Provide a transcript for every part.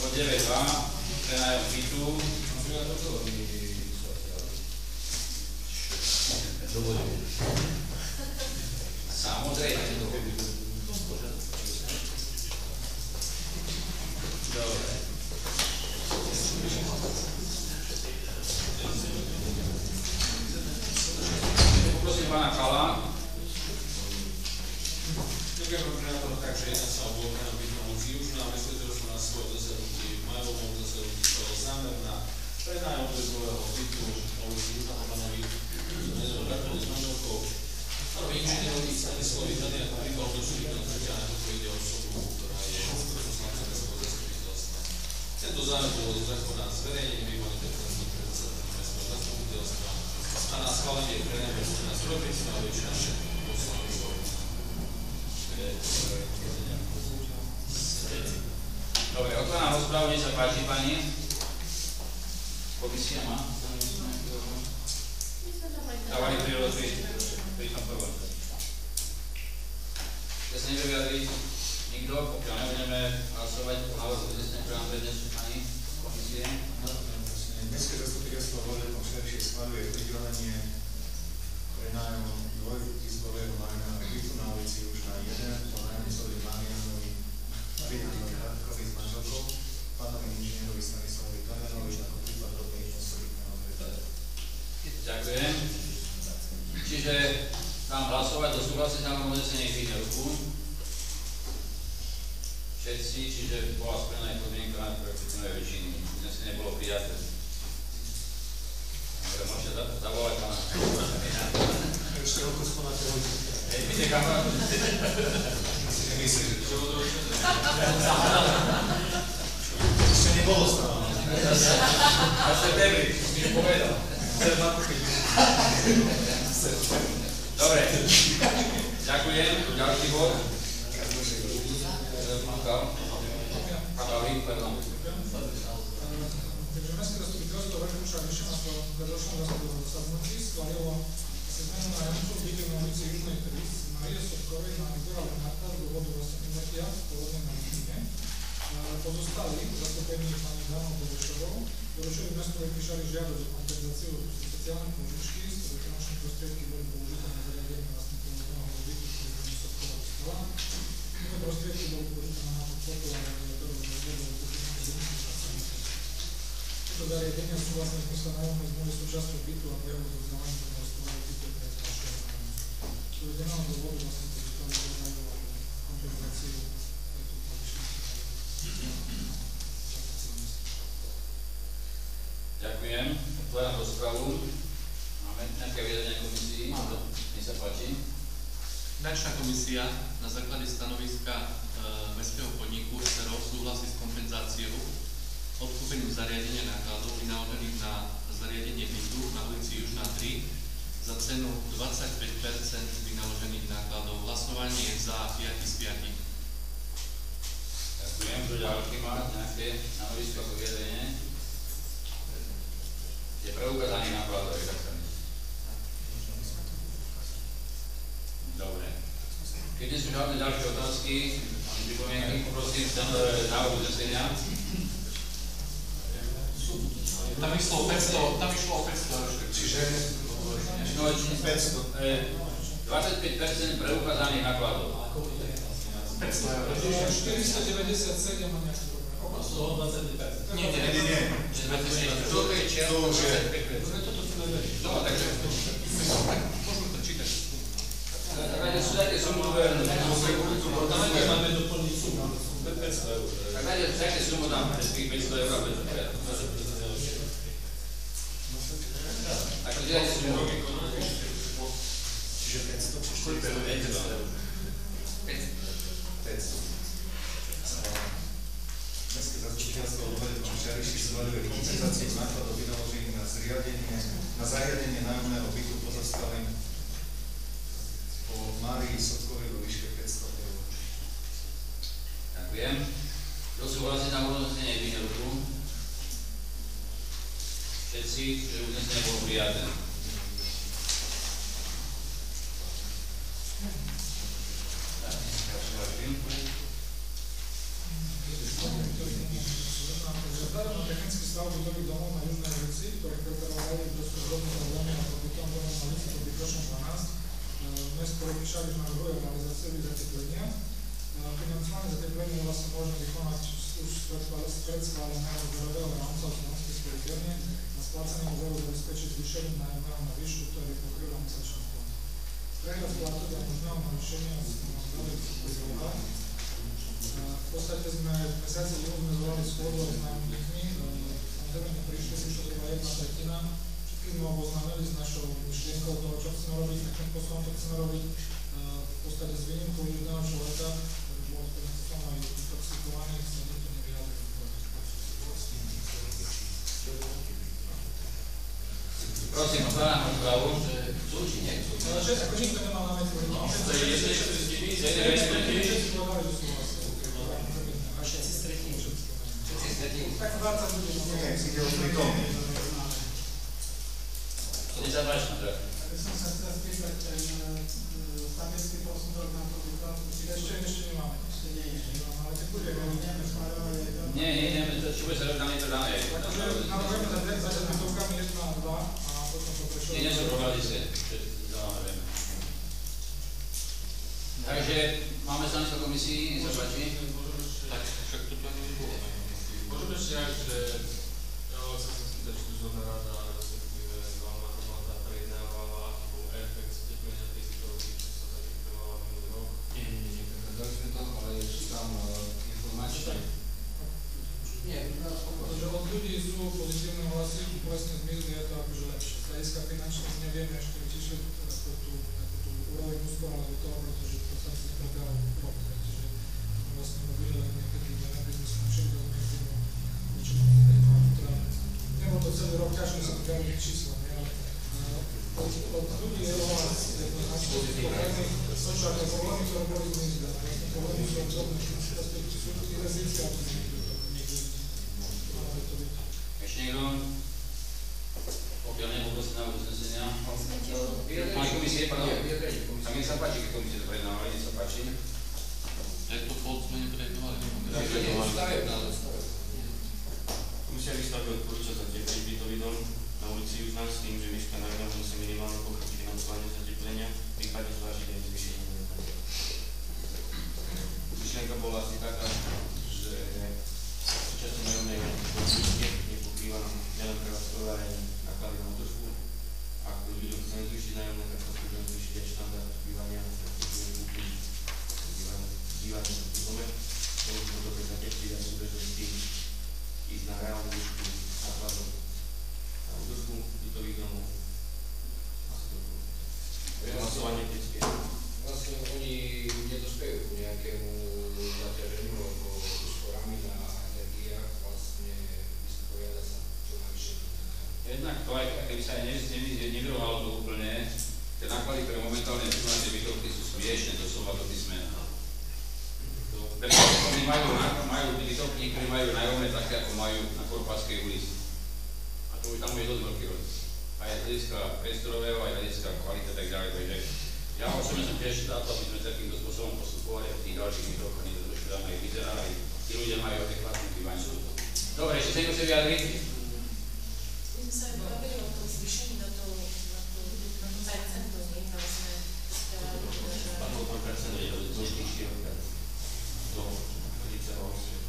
Bod 9.2. Prenájom bytu. Samozrejme. Dobre. Poprosím pána Kala. Ďakujem, pán primátor, takže jedná sa o prenájom bytu na ulici Južná. Vysvetlil som na svoje zasadnutí v majovom zasadnutí svojho zámer na prenájom dvojizbového bytu na ulici Južná Hrbanovi. Zakladne s manželkou. Pánovi inžinierovi Stanislovi Tady ako príklad do súdneho zretia, ako ide o osobu, ktorá je poslancom mestského zastupiteľstva. Tento zámer bol zo zákona zverejnený mimo interpretantných predsedom mestského zastupiteľstva a na schválenie prenájmu na zdrojprincná väčšina všetkých poslancov. Dobre, otváram rozprávu, nech sa páči, pani. Komisia má? Dávali pri tom prvom. Keď sa nevie vyjadriť nikto, pokiaľ nebudeme hlasovať o návrhu uznesenia, ktoré nám prednesú pani komisie. Mestské zastupiteľstvo vo Veľkom schvaľuje pridelenie prenájmu dvojizbového nájomného bytu na ulici Južná 1 po nájomcovi Marianovi Marianovi Radkovi s manželkou, pánovi inžinierovi Stanislavovi Kadanovi ako prípad rodnej osobitného zretia. Ďakujem. Čiže dám hlasovať, to súhlasí s návrhom uznesenia, zdvihne ruku. Všetci, čiže bola splnená podmienka na kvalifikovanej väčšiny. Uznesenie bolo prijaté. Dobre, môžete zavolať pána. Ešte roku sponáte hodinu. Vidíte kamarát? Nemyslíš, že to bolo ešte nebolo stále. A septembri, si mi povedal. Dobre, ďakujem. Ďalší bod. Pán Pavlík, pardon. Takže Mestské zastupiteľstvo Veľkoša Vyššia na svojom predošlom zasadnutí schválilo zmenu nájomcov bytu na ulici Južnej 3 Márie Sobkovej na Igora Lenárta z dôvodu rozhodnutia pôvodne na Číne. Pozostali zastúpení pani Danou Dolešovou. Dolešovi mesto vypíšali žiadosť o kompenzáciu sociálnej pôžičky, z ktorej finančné prostriedky boli použité na zariadenie vlastníkov nového bytu, ktorý pani Sobková dostala. Tieto prostriedky boli použité na nákup foto a radiátorov z rozvodov Tieto zariadenia sú vlastne v zmysle nájomnej zmluvy súčasťou bytu a jeho vzdelanie do rozpočtového bytu pre ďalšieho nájomcu. Z uvedeného dôvodu vlastne pozostali žiadajú o kompenzáciu tejto pôžičky. Ďakujem. Otváram rozpravu. Máme nejaké vyjadrenie komisii? Nech sa páči. Finančná komisia na základe stanoviska mestského podniku SRO súhlasí s kompenzáciou odkúpením zariadenia nákladov vynaložených na zariadenie bytu na ulici Južná 3 za cenu 25% vynaložených nákladov. Hlasovanie je za 5 z 5. Ďakujem. Kto ďalší má nejaké stanovisko ako vyjadrenie? Je preukázaný nákladov, tak sa myslí. Dobre. Keď nie sú žiadne ďalšie otázky, pripomienky, poprosím návrh uznesenia. Tam išlo o 500, čiže 500. 25% preukázaných nákladov. 500 eur. 497 a nejaký problém. Okolo 120%. Nie. Toto je čiastko 25%. No, takže... Môžeme to čítať. Takže sú také sumové... Tam máme doplniť sumu. 500 eur. Tak dajte sumu tam, tých 500 eur a 500 eur. Tak to dajte sumu. Čiže 500 či 400? 500. Mestské zastupiteľstvo vo Veľkom Šariši schvaľuje kompenzáciu nákladov vynaložených na zariadenie nájomného bytu pozostalým po Márii Sobkovej vo výške 500 eur. Ďakujem. Kto súhlasí na uznesenie, dvihne ruku. Všetci, že uznesenie bolo prijaté. Vzhľadom na technický stav bytových domov na Južnej ulici, ktoré pretrvávajú dosť podobné problémy ako bytom domov na ulici pod Vykošom 12, mesto Rekyšák už navrhuje realizáciu zateplenia. Financovanie zateplenia je vlastne možné vykonať už z predschváleného úverového rámca v Slovenskej spojitorne a splácanie úveru zabezpečiť zvýšením nájomného na výšku, ktorý pokrýva mesačný fond. Prehľad splátok a možného navýšenia z úloha. V podstate sme v mesiaci júni zvolali schôdzu s nájomníkmi, samozrejme neprišli, už to trvá 1/3. Všetkých sme oboznámili s našou myšlienkou toho, čo chceme robiť, akým spôsobom to chceme robiť. V podstate s výnimkou jedného človeka, ktorý bol som aj intoxikovaný, sa nikto nevyjadril. Prosím, otváram rozprávu. Sú či nie sú? Ako nikto nemal námietku. Všetci stretní. Tak 20 ľudí. Nie, ide o pritom. Nech sa páči, Andrej. Ja som sa chcel spýtať, statický posudok na to vykladu. Ešte nemáme. Ešte nie je. Ale keď bude, Ideme schváľovať. Nie, čo bude sa robiť na niečo dáme. navrhujeme začať bytovkami 1 a 2 a potom to prešlo. Nie sú problémy ste, všetci zavážeme. Takže máme stanovisko komisii, nech sa páči. Tak však to tu ani nebolo. Môžeme ešte aj, že ja sa chcem spýtať, či tu zhodná rada, respektíve valná hmota prejednávala ako efekt steplenia tej situácii, čo sa zateplila minulý rok. Nie, dali sme to, ale čítam informácie. Nie, Protože od ľudí sú pozitívne hlasy, presne zmizli, je to akože lepšie. Z hľadiska finančných nevieme ešte vyčísliť takú tú úroveň úspor, ale toho, pretože to sa si prebral rok, takže vlastne robili len niekedy neviem, by sme skončili do zmizlimu, niečo teda, nebol to celý rok, ťažko sa prebali čísla, ale od ľudí je hlas, sočák a problémy, ktoré boli zmizli, vlastne problémy sú obdobné, sú identické, ale zmizli. Ešte niekto? Pokiaľ nebol prosím návrh uznesenia. Pani komisie, pardon. Tak nech sa páči, keď komisie to prednávali, nech sa páči. Jak to pod sme neprejednovali? Komisia vystavuje odporúča zatepliť bytový dom na ulici Južná s tým, že výška nájomného musí minimálne pokryť financovanie zateplenia, prípadne zvážiť aj zvýšenie nájomného. Myšlienka bola asi taká, že súčasne nájomnej nepokrýva nielen prevádzkové, ale aj náklady na údržbu. Ak ľuďom chceme zvýšiť nájomné, tak potrebujeme zvýšiť aj štandard bývania, bývania v dome. To už to dobre zatepliť a súdržnosti ísť na reálnu výšku nákladov na údržbu bytových domov. Asi to bolo. Hlasovanie vždycky. Vlastne oni nedospejú k nejakému zaťaženiu alebo úsporami na energiách, vlastne vysporiada sa to navýšenie. Jednak to aj, keby sa aj nevyrovalo to úplne, tie náklady, ktoré momentálne sú na tie bytovky, sú smiešne, to slova do písmena. Pretože oni majú bytovky, ktorí majú nájomné také, ako majú na Korpatskej ulici. A to už tam je dosť veľký rozdiel. Aj z hľadiska priestorového, aj z hľadiska kvality a tak ďalej. Takže ja osobne som tiež za to, aby sme takýmto spôsobom postupovali a v tých ďalších bytovkách to trošku tam aj vyzerá, aj tí ľudia majú adekvátne bývanie. Dobre, ešte sa niekto chce vyjadriť? My sme sa aj bavili o tom zvýšení na to percento, nie? Tam sme spravili, že... Padlo to percento, je to dôležitejšie do 38.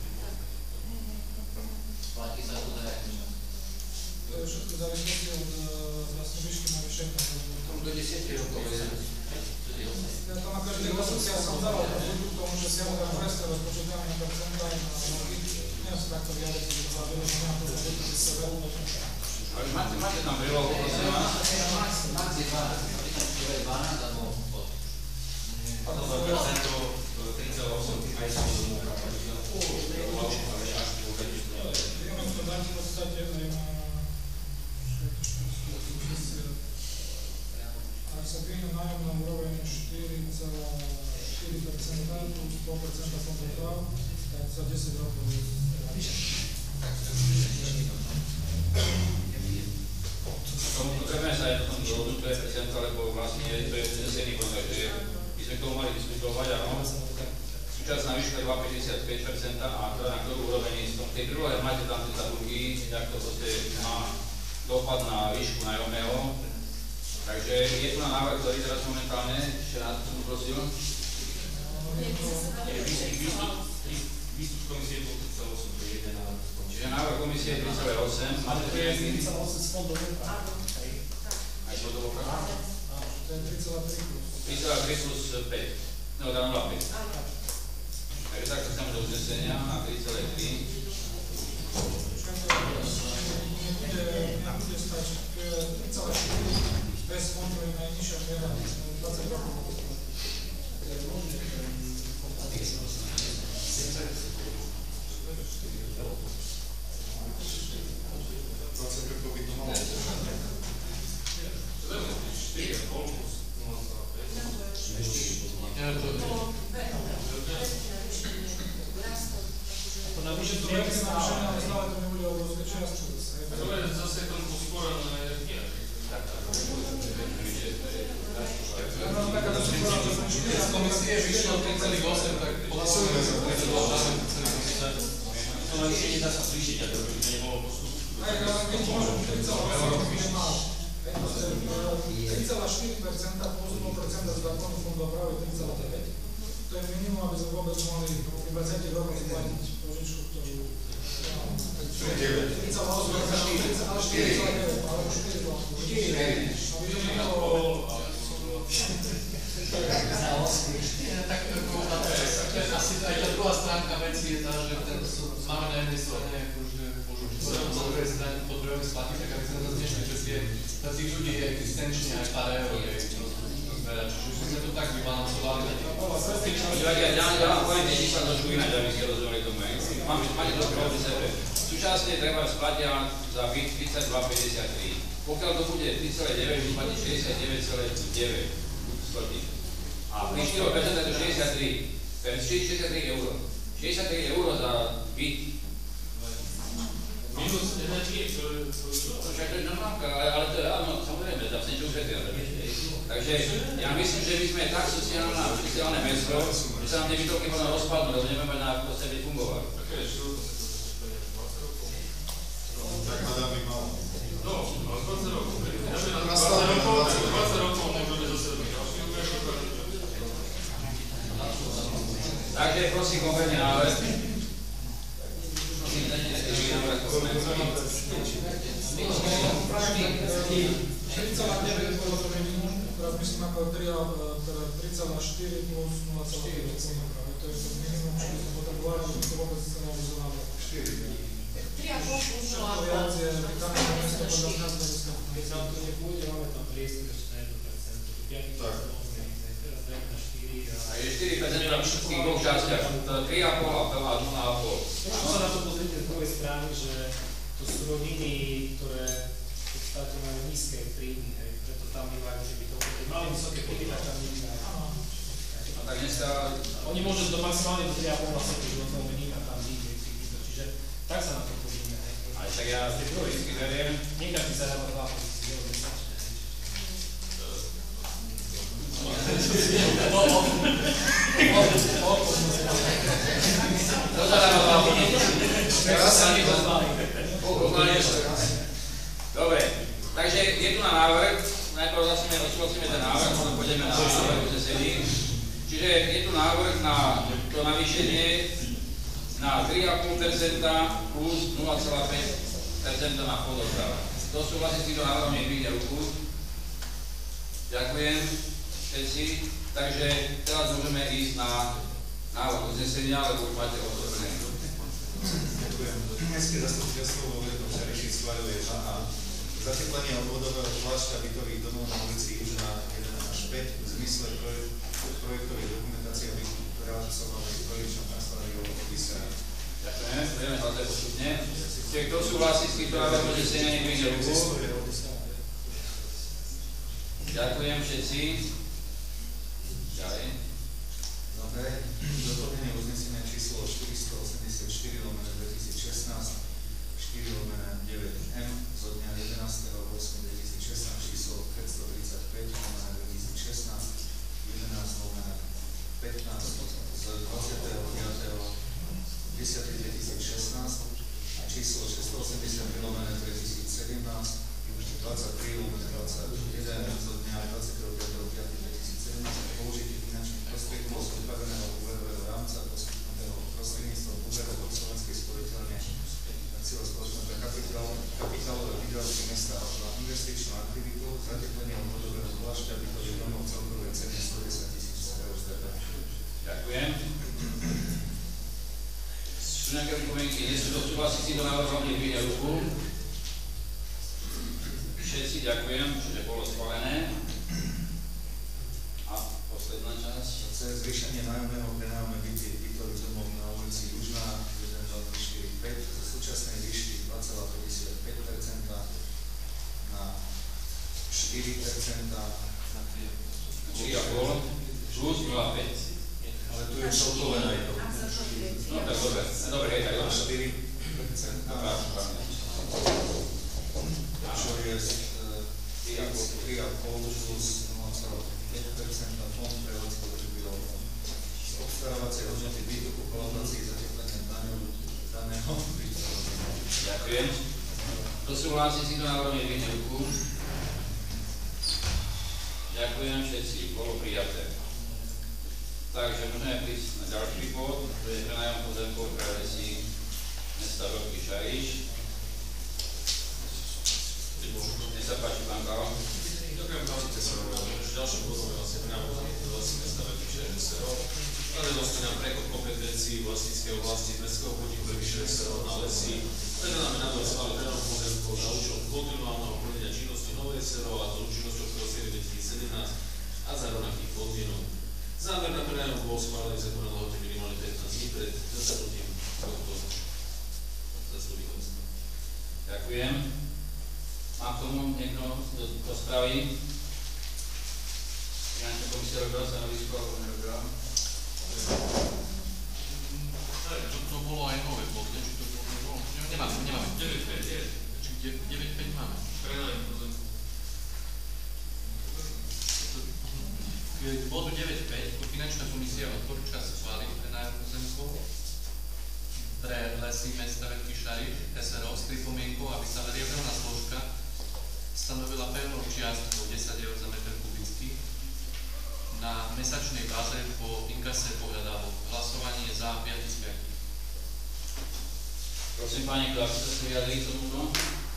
Platí sa to teda To je všetko závislosti od vlastne výšky navýšenia. do 10 rokov. Ja tam na každej rozsudci ja som dával k tomu, že si ja môžem preste rozpočítame na percenta aj na roky. Neviem sa takto vyjadriť, že to závislo, že nemám to zavislosti z sebe. Ale máte tam prílohu, prosím vás? Max je 12, alebo od. Padlo to percento 3,8 aj sa domu ale až po Vieme to dať v podstate aj na... Ak sa dvíne nájomná úroveň 4,4% plus 100% kontrol, tak za 10 rokov je Potrebujeme sa aj potom dohodnúť, to je percento, lebo vlastne to je uznesený bod, takže by sme k tomu mali diskutovať, áno. Súčasná výška 2,55% a teda na ktorú úroveň tej prílohe máte tam tie tabulky, jak to proste má dopad na výšku nájomného. Takže je tu na návrh, ktorý teraz momentálne, ešte raz som prosil. Výstup komisie bol 3,8, to je jeden návrh. Čiže návrh komisie je 3,8, máte tu nejaký? 3,8 z fondov dopravy. Aj to do opravy? To je 3,3 plus. 3,3 plus 5, no dám 0,5. Takže takto sa do uznesenia na 3,3. Nebude stačiť 3,4 bez kontroly najnižšia miera 20 rokov. Komisie vyšlo 3,8, tak to len ešte nedá sa zvýšiť, ako by to nebolo postup. Aj, ale keď môžem 3,4% plus 0% z zákonu fondu opravy 3,9. To je minimum, aby sme vôbec mohli v 20 rokoch splatiť požičku, ktorú 3,8, ale 4,9, ale 4,9. Aby to nebolo... Tak asi aj tá druhá stránka veci je tá, že máme na jednej strane akože po druhej strane potrebujeme splatiť, tak aby sme zase nešli, že pre tých ľudí je existenčne aj pár eur, čiže už sme to tak vybalancovali. Ja vám poviem, že čísla trošku ináč, aby ste rozumeli tomu. Máte trošku proti sebe. Súčasne treba splatia za byt 32,53. Pokiaľ to bude 3,9, vyplatí 69,9. A pri 4% je to 63. To je 63 eur. 63 eur za byt. Minus energie, Však to je normálka, ale to je, áno, samozrejme, tam sa niečo ušetrí. Takže ja myslím, že my sme tak sociálne mesto, že sa nám tie bytovky možno rozpadnú, lebo nebudeme mať na ako sebe fungovať. Také je široko, sa to 20 rokov. Tak hľadám by malo. No, ale 20 rokov. Ja by na 20 rokov môžeme zase robiť ďalší úver. Takže prosím, konkrétne návrh. Teraz myslím ako 3,4 plus 0,5. To je to minimum, čo by sme potrebovali, že to vôbec sa neobzorávalo. 3,5 plus 0,5. To viac je, tam je mesto podľa mňa zľadiska. Keď nám to nepôjde, máme tam priestor ešte na 1%. Tak. Teraz dajme na 4 A je 4% na všetkých dvoch častiach. 3,5 a 0,5. Možno sa na to pozrite z druhej strany, že to sú rodiny, ktoré v podstate majú nízke príjmy, preto tam bývajú, že by to mali vysoké príjmy, tak tam nebývajú. A tak dneska... Oni môžu do maximálne do 3,5 vlastne životného minima tam byť, čiže tak sa na to pozrime. Aj tak ja vždy veriem. Niekedy sa dáva 2 pozície, ale nesačne. To sa dáva 2 pozície. Teraz sa nepoznali. Dobre, takže je tu na návrh, najprv odsúhlasíme ten návrh, potom pôjdeme na návrh uznesení. Čiže je tu návrh na to navýšenie na 3,5% plus 0,5% na fond oprava. Kto súhlasí s týmto návrhom, nech vyhne ruku. Ďakujem všetci. Takže teraz môžeme ísť na návrh uznesenia, lebo už máte otvorené. Ďakujem. Mestské zastupiteľstvo vo Veľkom Šariši schvaľuje a zateplenie odvodového plášťa bytových domov na ulici Južná 1 až 5 v zmysle projektovej dokumentácie realizovanej projekčnou kanceláriou Vysera. Ďakujem, budeme hľadať postupne. Čiže kto súhlasí s týmto návrhom uznesenia, nech vyjde ruku. Ďakujem všetci. Ďalej. Dobre, doplnenie uznesenia číslo 484/2016 4/9M zo dňa 11.8.2016 číslo 535/2016 11/15 z 29.10.2016 číslo 680/2017, 23/21 zo dňa 25.5.2017 o použití finančných prostriedkov z pripraveného úverového rámca poskytnutého prostredníctvom úverov od Slovenskej sporiteľne akciová spoločnosť pre kapitálové výdavky mesta na investičnú aktivitu, zateplenie obvodového zvlášťa bytových domov v celkovej cene 110 000 eur z DPH. Ďakujem. Sú nejaké pripomienky? Nie sú to súhlasí s týmto návrhom, nedvíhne ruku. Všetci ďakujem, čiže bolo schválené. A posledná časť. Cez zvýšenie nájomného pre nájomné bytových domov na ulici Južná 1, 2, 3, 4, 5 zo súčasnej výšky 2,55% na 4%. 3,5 plus 0,5. Ale tu je celkové aj to. No tak dobre, dobre, hej, tak dobre. 4%. Čo je 3,5 plus 0,5% fond pre leteckých bytov. Obstarávacie hodnoty bytu po kolaborácii zateplenia daného bytu. Ďakujem. Kto súhlasí s týmto návrhom, nedvíhne ruku. Ďakujem všetci, bolo prijaté. Takže môžeme prísť na ďalší bod, to je prenájom pozemkov pre lesy mesta Veľký Šariš. Nech sa páči, pán Kalo. Ďakujem, pán SRO. Ďalším bodom je vlastne prenájom pozemkov lesy mesta Veľký Šariš SRO. Navedosti nám prechod kompetencií vlastníckej oblasti z mestského podniku Veľký Šariš SRO na lesy. Teda nám je na to schváliť prenájom pozemkov za účelom kontinuálneho plnenia činnosti novej SRO a to účinnosťou 1. 2017 a za rovnakých podmienok. Záver na prenájom bol schválený zákon na lehote minimálne 15 dní pred zasadnutím tohto zastupiteľstva. Ďakujem. Má k tomu niekto do správy? Finančná komisia robila stanovisko, alebo nerobila? To bolo aj nové podne, či to bolo? Nemáme. 9.5 máme. Prenájom pozemkov. K bodu 9.5 finančná komisia odporúča schváliť prenájom pozemkov pre lesy mesta Veľký Šariš SRO s pripomienkou, aby sa variabilná zložka stanovila pevnou čiastkou 10 eur za meter kubický na mesačnej báze po inkase pohľadávok. Hlasovanie za 5 z 5. Prosím páni, kto sa vyjadrí k tomuto?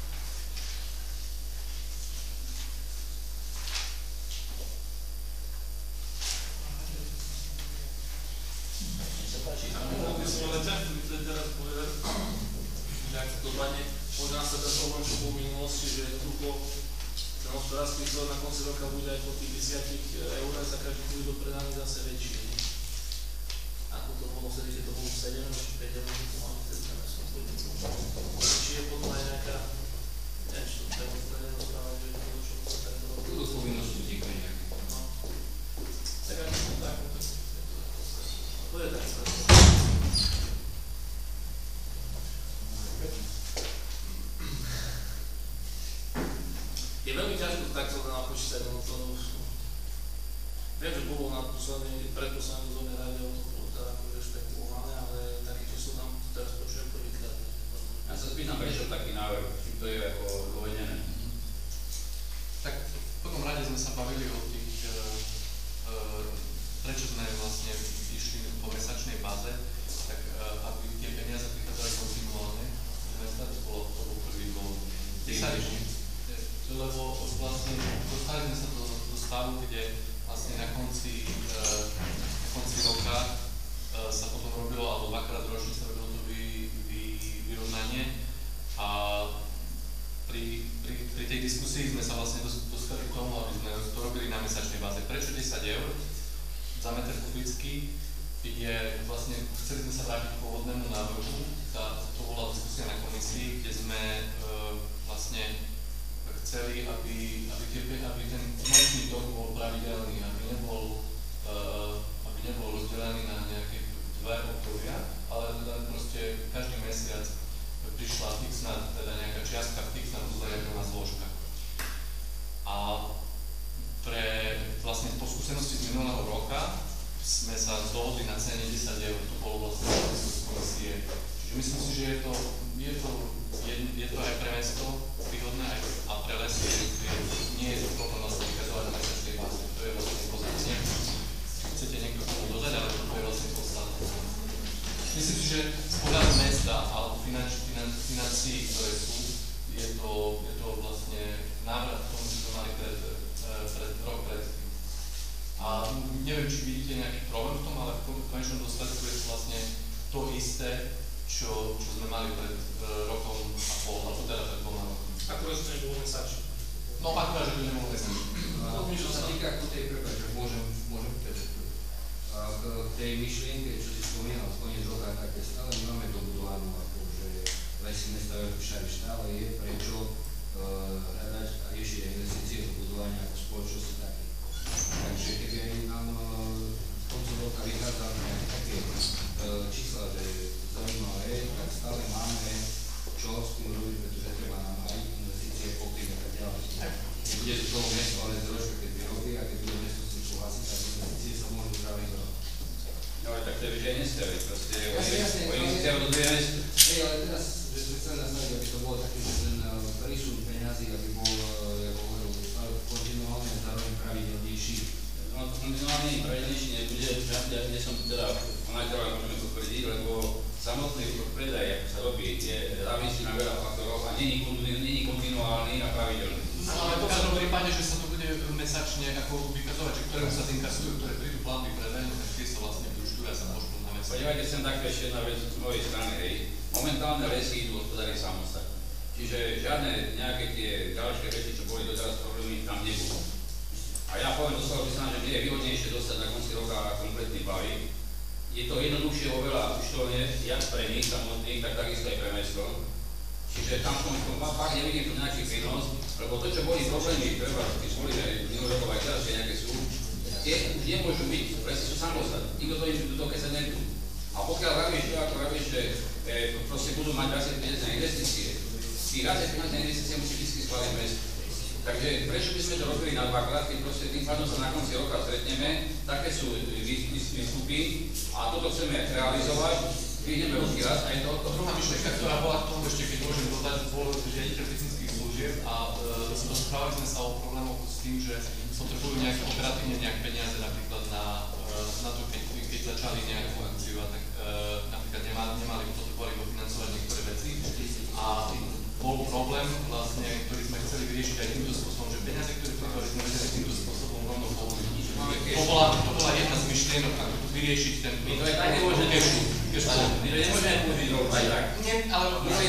Možná sa dá problém, čo bol v minulosti, že jednoducho ten hospodársky výsledok na konci roka bude aj po tých 10 eur za každý kubík predaný zase väčší. Ako to bolo vtedy, keď to bolo 7 či 5 eur, to máme vtedy na mestom podniku. Či je potom aj nejaká, neviem, či to treba rozprávať, že je to čo sa takto robí. Túto povinnosť vznikne nejaké. No. Tak aj to tak, to je tak správne. Je veľmi ťažko takto napočítať, no to viem, že bolo na predposlednej dozornej rade o tom bolo teda akože špekulované, ale také číslo tam teraz počujem prvýkrát. Ja sa spýtam, prečo taký návrh, či to je ako dovedené? Tak v prvom rade sme sa bavili o tých, prečo sme vlastne išli po mesačnej báze, tak aby tie peniaze prichádzali kontinuálne, to bol prvý dôvod. Lebo vlastne dostali sme sa do stavu, kde vlastne na konci roka sa potom robilo, alebo dvakrát ročne sa robilo to vyrovnanie a pri tej diskusii sme sa vlastne dostali k tomu, aby sme to robili na mesačnej báze. Prečo 10 eur za meter kubický je vlastne, chceli sme sa vrátiť k pôvodnému návrhu, to bola diskusia na komisii, kde sme vlastne chceli, aby ten nočný tok bol pravidelný, aby nebol rozdelený na nejaké dve obdobia, ale teda proste každý mesiac prišla fixná, teda nejaká čiastka fixná rozdielna zložka. A vlastne po skúsenosti z minulého roka sme sa dohodli na cene 10 eur, to bolo vlastne z komisie. Čiže myslím si, že je to je to aj pre mesto výhodné, aj a pre lesy nie je to problém vlastne vykazovať na mesačnej báze. To je vlastne pozícia. Chcete niekto k tomu dodať, ale to je vlastne podstatné. Myslím si, že z pohľadu mesta alebo financií, ktoré sú, je to vlastne návrat k tomu, čo sme mali rok predtým. A neviem, či vidíte nejaký problém v tom, ale v konečnom dôsledku je to vlastne to isté, čo sme mali pred rokom a pol, alebo teda pred 2 rokmi. Akurát, že to nebolo mesačné. No, akurát, že to nebolo mesačné. Čo sa týka tej, prepáč, môžem k tej myšlienke, čo si spomínal, koniec roka, tak stále nemáme dobudovanú, akože lesy mesta Veľký stále je, prečo hľadať a riešiť investície do budovania ako spoločnosti také. Takže keby aj nám koncom roka vychádzali nejaké také čísla, že zaujímavé, tak stále máme čo s tým robiť, pretože treba nám aj investície pokryť a tak ďalej. Bude z toho mesto, ale z keď vyrobí a keď bude mesto s tým súhlasiť, tak investície sa môžu zrealizovať. No ale tak to je vyžej nestavy, proste o investíciách rozvíja mesto. Hej, ale teraz, že sme chceli nastaviť, aby to bolo taký, že ten prísun peňazí, aby bol, ako hovoril, kontinuálne a zároveň pravidelnejší. No kontinuálne pravidelnejší nebude, ja nie som teda konateľ, môžeme potvrdiť, lebo samotný predaj, ako sa robí, je závislý na veľa faktorov a není kontinuálny a pravidelný. No ale v každom prípade, že sa to bude mesačne ako vykazovať, že ktoré sa zinkasujú, ktoré prídu platby predajné, tak tie sa vlastne vyúčtujú a sa môžu na mesačne. Podívajte sem takto ešte jedna vec z mojej strany, hej. Momentálne lesy idú hospodáriť samostatne. Čiže žiadne nejaké tie ďalšie veci, čo boli doteraz problémy, tam nebudú. A ja poviem doslova, že nie je výhodnejšie dostať na konci roka kompletný balík. Je to jednoduchšie oveľa účtovne, jak pre nich samotných, tak takisto aj pre mesto. Čiže tam fakt nevidím tu nejaký prínos, lebo to, čo boli problémy, treba, keď boli minulý rokov aj teraz, že nejaké sú, tie už nemôžu byť, presne sú samostatné. Nikto to im do keď sa nebudú. A pokiaľ vravíš, že proste budú mať viacej peniaze na investície, tých viacej peniaze na investície musí vždy schváliť mesto. Takže prečo by sme to robili na dvakrát, keď proste tým pádom sa na konci roka stretneme, také sú výstupy a toto chceme realizovať, vyjdeme ruky raz a je to druhá myšlienka, ktorá bola k tomu ešte, keď môžem dodať, bol riaditeľ technických služieb a rozprávali sme sa o problémoch s tým, že potrebujú nejak operatívne nejak peniaze napríklad na to, keď začali nejakú akciu a tak napríklad potrebovali dofinancovať niektoré veci a bol problém vlastne, ktorý sme chceli vyriešiť aj týmto spôsobom, že peniaze, ktoré potrebovali sme vedeli týmto spôsobom rovno použiť. To bola jedna z myšlienok, ako tu vyriešiť ten to je tak nemôžeme použiť. My to nemôžeme použiť rovno, aj tak. Nie, ale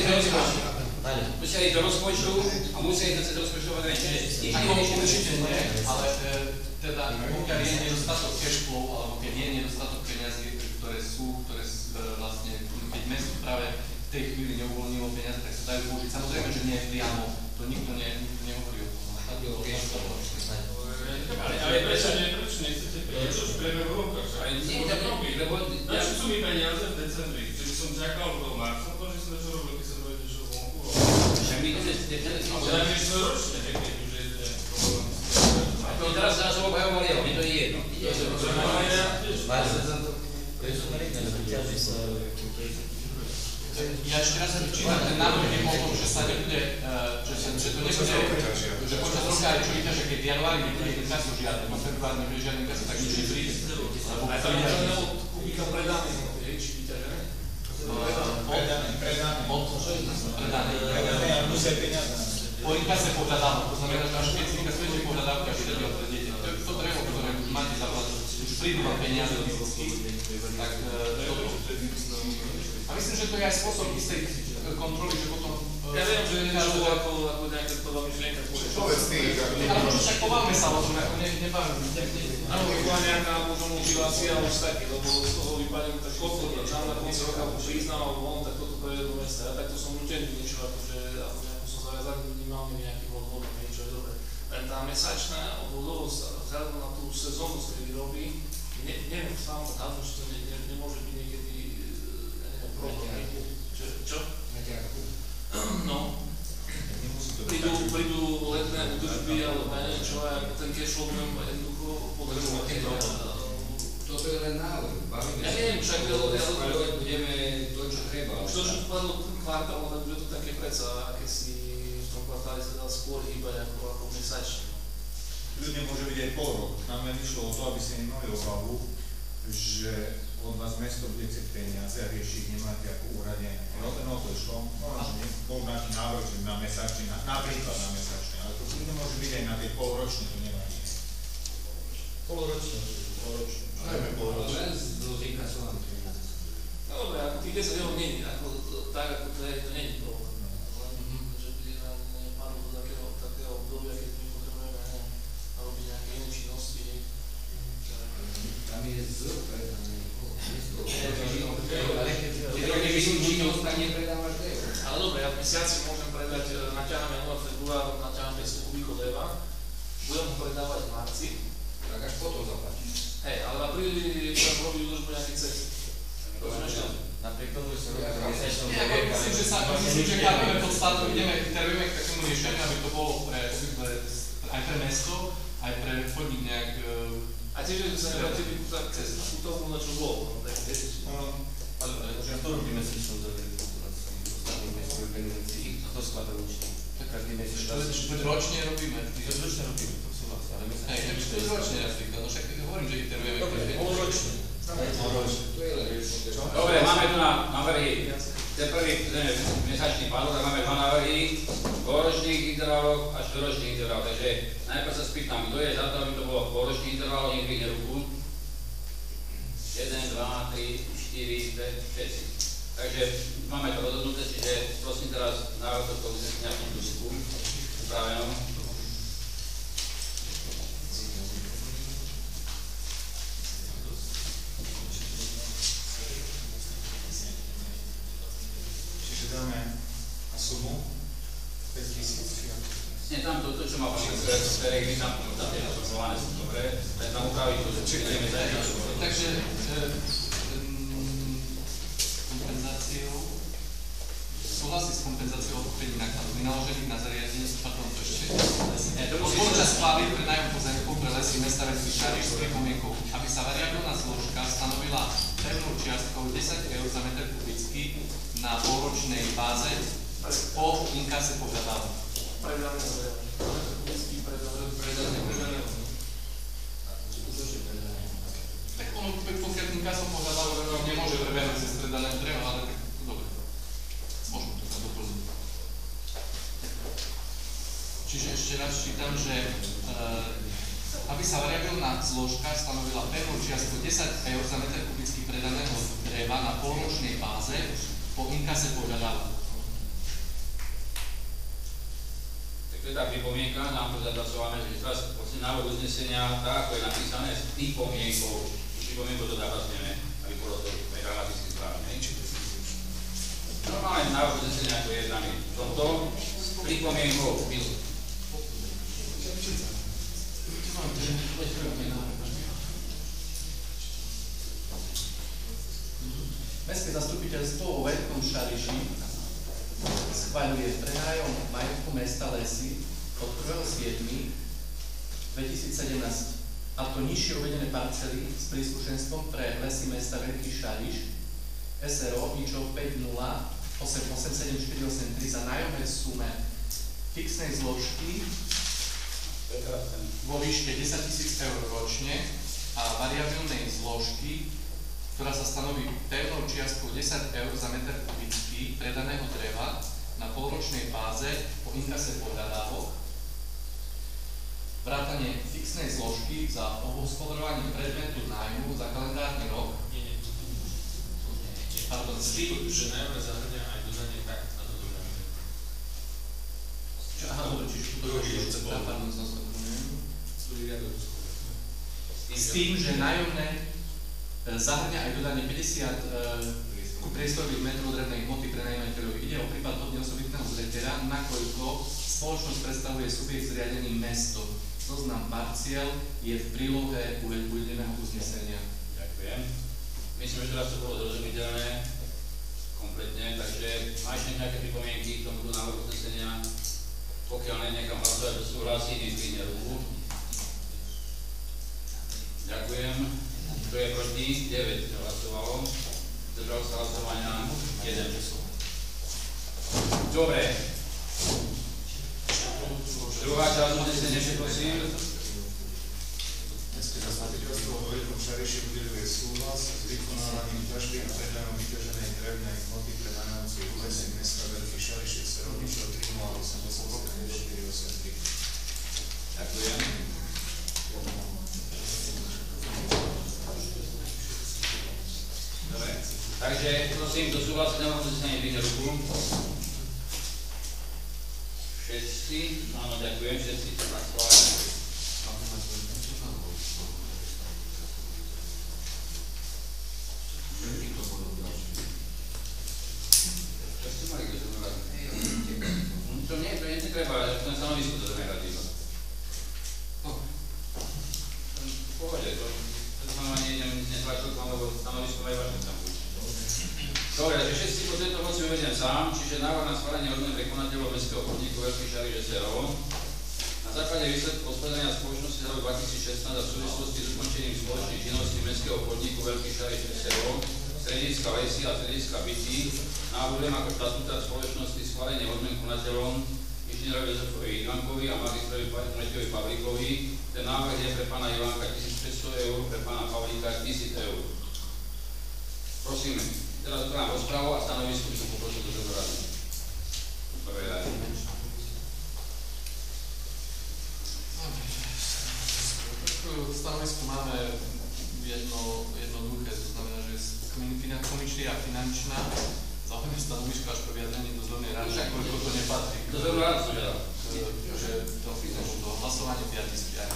musia ísť do rozpočtu a musia ísť cez rozpočtové renčenie. Ako určite nie, ale teda pokiaľ je nedostatok cash flow, alebo keď je nedostatok peniazí, ktoré vlastne, keď mesto práve v tej chvíli neuvoľnilo peniaze, tak sa dajú použiť. Samozrejme, že nie priamo, to nikto nehovorí o tom, ale tak ale prečo nechcete peniaze? Čo sprieme v rukách? Ale nie to robiť, lebo prečo sú mi peniaze v decembri? Čiže som čakal do marca, to, že som čo robil, keď sa dojde čo vonku. však my ideme ale dajme si to ročne, keď už je problém. a to teraz sa nás obhajovali, ale mne to je jedno. Ja ešte raz čítam ten návrh o tom, že sa nebude, že to nebude, že počas roka aj čo vyťaže, keď v januári nebude ten kasu žiadny, v februári nebude žiadny kasu, tak nič nepríde. Aj to je od kubíka predaný, či vyťažené? Predaný. Musia peniaze. Po inkase pohľadávku, to znamená, že až keď si inkasujete pohľadávku a vydať pre dieťa, to drevo, ktoré už máte zaplatiť, už prídu vám peniaze do výsledky, tak toto. A myslím, že to je aj spôsob istej kontroly, že potom... Ja viem, že je to ako nejaká prvá myšlienka. Povedz ty, ale však pobavme sa o tom, ako nebavíme. Áno, bola nejaká možno motivácia už také, lebo z toho vypadne tak koľko, tam na konci roka priznám, alebo on, tak toto prejde do mesta. Ja takto som nutený niečo, akože nejako som zaviazaný minimálne nejakým odvodom, niečo je dobré. Len tá mesačná odvodovosť, vzhľadom na tú sezónnosť, ktorý vyrobí, neviem, sám odhadnúť, že to nemôže byť niekedy problém. Čo? No. Prídu letné údržby, alebo neviem čo, a ten cash flow budem jednoducho potrebovať. Toto je len návrh. Ja neviem, však budeme to, čo treba. Už to, čo padlo kvartál, tak bude to také predsa, aké si v tom kvartáli sa dá skôr hýbať ako mesačne. Ľudne môže byť aj pol rok. Nám len išlo o to, aby ste nemali obavu, že od vás mesto bude chcieť peniaze a rieši ich nemáte ako úradne. No to išlo, bol nejaký návrh, že na mesačne, napríklad na mesačne, ale to ľudne môže byť aj na tej polročne, to nemá nie. Poloročne. Len z inkasovaných peniazí. No dobre, ako tých 10 eur nie je, tak ako to je, to nie je problém. Len, že by nepadlo do takého obdobia, keď my potrebujeme robiť nejaké iné činnosti. Tam je z predané. Ale keď činnosť, tak nepredávaš dreva. Ale dobre, ja v mesiaci môžem predať, naťahám január, február, naťahám 500 kubíkov dreva, budem ho predávať v marci. Tak až potom zaplatíš. Hej, ale v apríli budem robiť údržbu nejakých cest. Rozumieš to? Napriek tomu, že sa robí Myslím, že chápeme podstatu, iterujeme k takému riešeniu, aby to bolo aj pre mesto, aj pre chodník nejak... A tiež, že sa nevrátili cez útovku, na čo bolo. Ale že to robí mesečnú kalkuláciu, ostatných mestských organizácií, to skladá účty. Každý mesec. Ročne robíme. Ročne robíme, to súhlas, ale mesečne. Hej, ročne napríklad, no však hovorím, že iterujeme. Poloročne. Dobre, máme tu na návrhy, ten prvý mesačný pádok, tak máme dva návrhy, polročný interval a štvrťročný interval, takže najprv sa spýtam, kto je za to, aby to bolo polročný interval, nech dvihne ruku. 1, 2, 3, 4, 5, 6. Takže máme to rozhodnuté, čiže prosím teraz návrh tohto uznesenia v dusku, upravenom. Dáme na sumu 5 000. Nie, tam to, čo má pán Ferek, vy tam tie naformované sú dobré, len tam upraviť to, že budeme zajať. Takže súhlasí s kompenzáciou odkúpení nákladov vynaložených na zariadenie, pardon, to ešte počas schvály prenájom pozemkov pre lesy mesta Veľký Šariš s pripomienkou, aby sa variabilná zložka stanovila pevnou čiastkou 10 eur za meter kubický na polročnej báze po inkase požiadavok. Predané zariadenie. Predané. Tak ono, pokiaľ inkasom požiadavok nemôže prebehnúť cez predané drevo, ale tak dobre. Môžeme to tak doplniť. Čiže ešte raz čítam, že aby sa variabilná zložka stanovila pevnú čiastku 10 eur za meter kubický predaného dreva na polročnej báze po inkase požiadavok. Tak to je tá pripomienka, nám to zapracované, že teraz návrh uznesenia, tak ako je napísané, s pripomienkou. Pripomienkou to zapracujeme, aby bolo to gramaticky správne. Normálne návrh uznesenia, ako je daný v tomto, s pripomienkou. Mestské zastupiteľstvo vo Veľkom Šariši schvaľuje prenájom majetku mesta Lesy od 1.7.2017, a to nižšie uvedené parcely s príslušenstvom pre lesy mesta Veľký Šariš SRO IČO 50887483 za nájomné sume fixnej zložky vo výške 10 000 eur ročne a variabilnej zložky, ktorá sa stanoví pevnou čiastkou 10 eur za meter kubický predaného dreva na polročnej báze po inkase pohľadávok, vrátane fixnej zložky za obhospodarovanie predmetu nájmu za kalendárny rok. Pardon, s tým, že nájomné zahrňa aj dodanie tak na dodanie. Aha, dobre, čiže tu pardon, s tým, že nájomné zahrňa aj dodanie 50 priestorových metrov drevnej hmoty pre najímateľov. Ide o prípad hodne osobitného zretera, nakoľko spoločnosť predstavuje subjekt zriadený mestom. Zoznam parciel je v prílohe uvedeného uznesenia. Ďakujem. Myslím, že teraz to bolo zrozumiteľné kompletne, takže máš nejaké pripomienky k tomuto návrhu uznesenia? Pokiaľ nechám hlasovať, že súhlasí, nezdvihne ruku. Ďakujem. Kto je proti? 9 hlasovalo. Zdržal sa hlasovania 1. Dobre. Druhá časť uznesenia, prosím. Mestské zastupiteľstvo vo Veľkom Šariši udeľuje súhlas s vykonávaním ťažby a predajom vyťaženej drevnej hmoty pre najmúci lesy mesta Veľký Šariši s rovničou 3088483. Ďakujem. Dobre. Takže prosím, kto súhlasí s návrhom uznesenia, dvihne ruku. Všetci? Áno, ďakujem, všetci. Tak schválené. To netreba, že ten stanovisko to zamerať iba. V pohode, to znamená, nezvačil k vám, lebo stanovisko majú vaše tam buď. Dobre, takže všetci po tejto moci uvediem sám, čiže návrh na schválenie odmeny prekonateľov mestského podniku Veľký Šariš SRO. Na základe výsledku hospodárenia spoločnosti za rok 2016 a v súvislosti s ukončením spoločnej činnosti mestského podniku Veľký Šariš SRO, strediska lesy a strediska bytí, navrhujem ako štatutár spoločnosti schválenie odmen konateľom inžinierovi Jozefovi Ivankovi a magistrovi Martinovi Pavlíkovi. Ten návrh je pre pána Ivanka 1500 eur, pre pána Pavlíka 1000 eur. Prosím, teraz otváram rozpravu a stanovisko by som poprosil do rady. Povedať. Stanovisko máme jednoduché, to znamená, že komičná a finančná. Záujme stanovisko až po vyjadrení dozornej rady, koľko to nepatrí. Dozorná rada som žiadal. Že to hlasovanie 5 z 5.